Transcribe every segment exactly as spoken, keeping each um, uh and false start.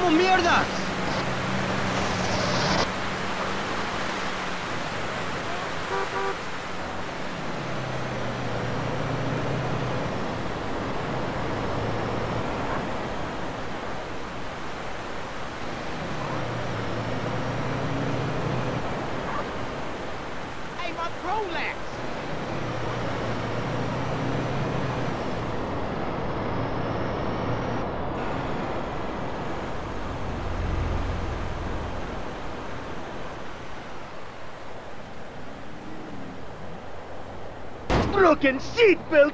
¡Oh, mierda! Hey, my Prolax! Broken seatbelt!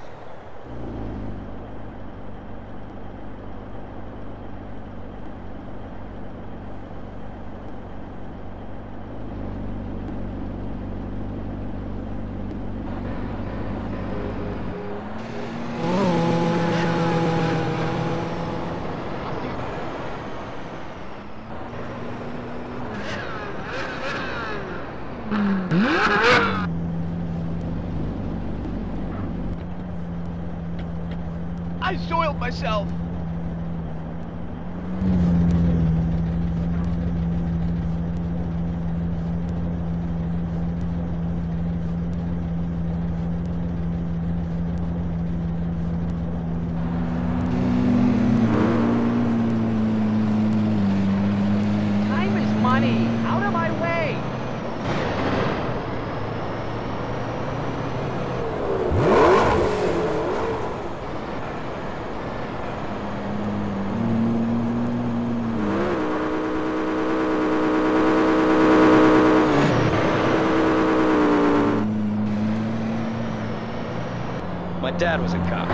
I soiled myself! Time is money! Out of my way! My dad was a cop.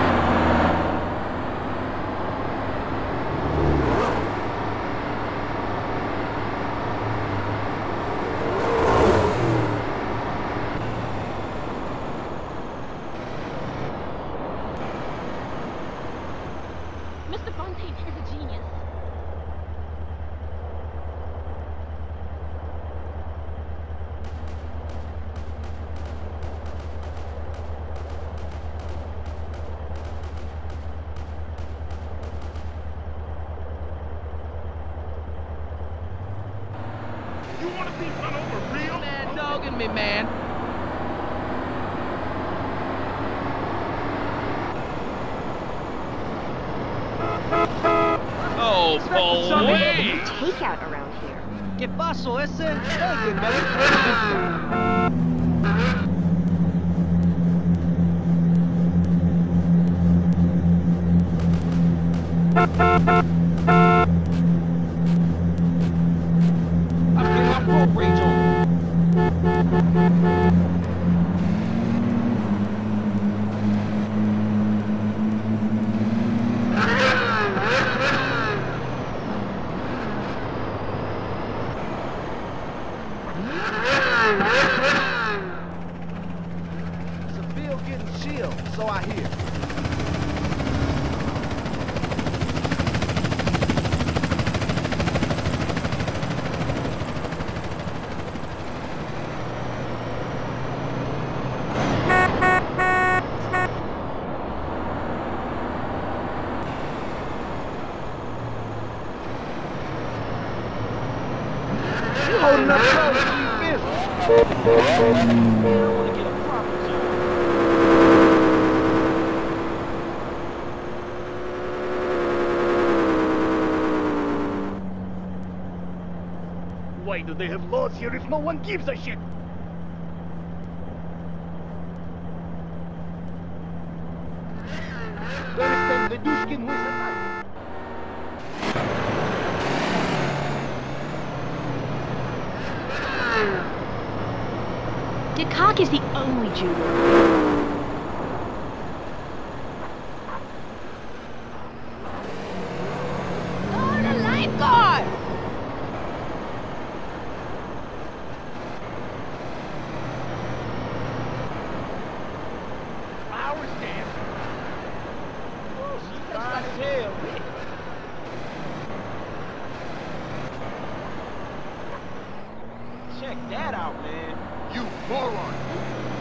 Mister Fontaine is a genius. You wanna be run over real? Man dogging me, man. Oh, boy! Takeout around here. ¿Qué pasó ese? Hey, man. I've got my road rage on. Seville getting chill, so I hear. You holding up close to your business. I want to get a proper job. Why do they have laws here if no one gives a shit? Where is the Ledushkin wizard? Dikak is the only Jew. Oh, the lifeguard! Flowers dance. Oh, she's fine as hell. Check that out, man. You moron!